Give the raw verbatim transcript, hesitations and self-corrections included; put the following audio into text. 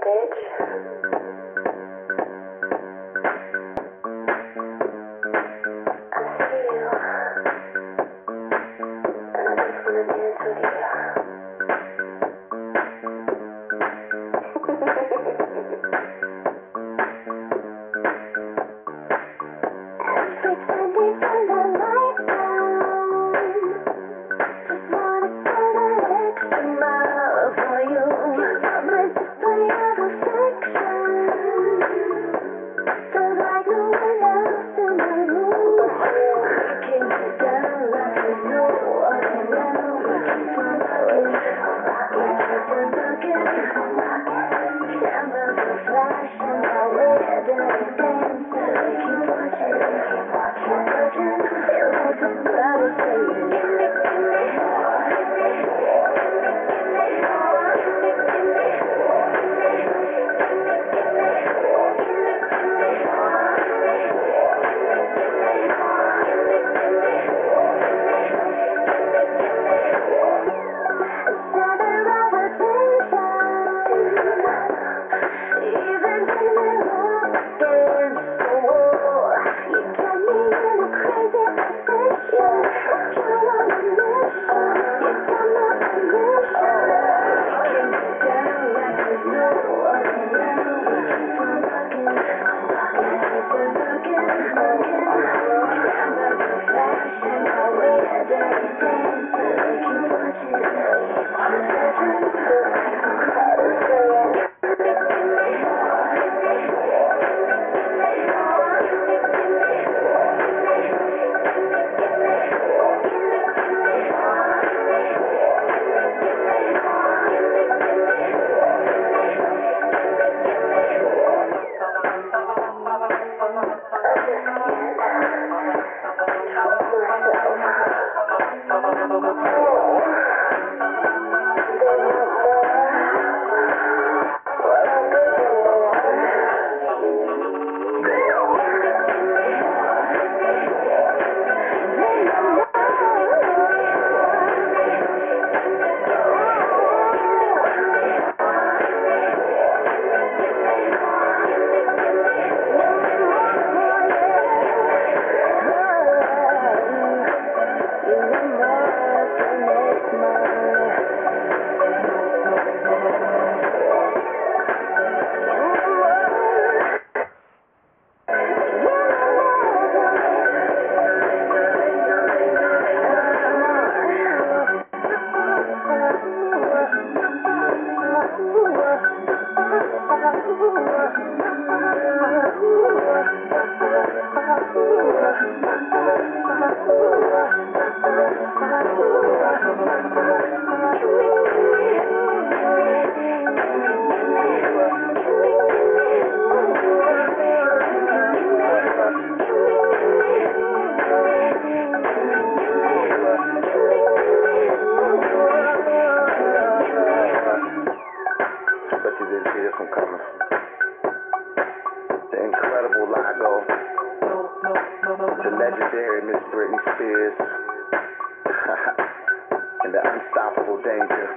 bitch. I see you. And I just wanna dance with you. Pretending for the light down. Just wanna spend an extra mile for you. I'm a display of affection. Feels like no one else in the room. Breaking me down like there's no one around. We keep on rocking, we keep on rocking. Cameras are flashing while we're dirty dancing. We keep watching, keep watching. Feel like I'm proud to say it. The legendary Miss Britney Spears and the unstoppable Danger.